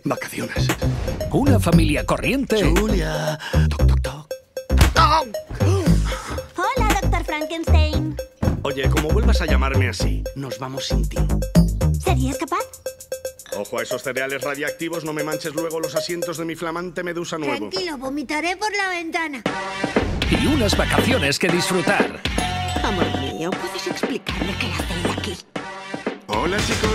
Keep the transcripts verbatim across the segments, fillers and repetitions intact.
Vacaciones. Una familia corriente. Julia. Toc, toc, toc. ¡Oh! Hola, doctor Frankenstein. Oye, como vuelvas a llamarme así, nos vamos sin ti. ¿Serías capaz? Ojo a esos cereales radiactivos, no me manches luego los asientos de mi flamante medusa nuevo. Tranquilo, vomitaré por la ventana. Y unas vacaciones que disfrutar. Amor mío, ¿puedes explicarme qué hacéis aquí? Hola, chicos.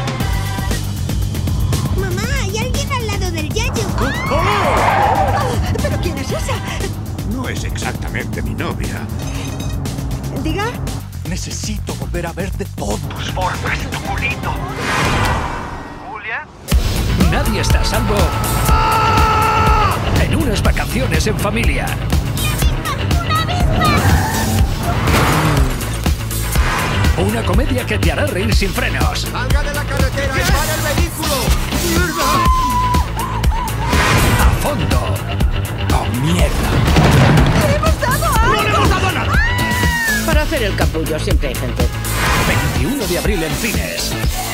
Mamá, hay alguien al lado del yayo. ¡Oh! Oh, ¿pero quién es esa? No es exactamente mi novia. ¿Diga? Necesito volver a verte todas tus formas, tu culito. ¿Julia? Nadie está a salvo en unas vacaciones en familia. ¡Una avispa! Una comedia que te hará reír sin frenos. ¡Salga de la carretera y para el vehículo! ¡Mierda! A fondo. ¡Oh, mierda! ¡Le hemos dado a ¡No le hemos dado nada! Para hacer el capullo siempre hay gente. veintiuno de abril en cines.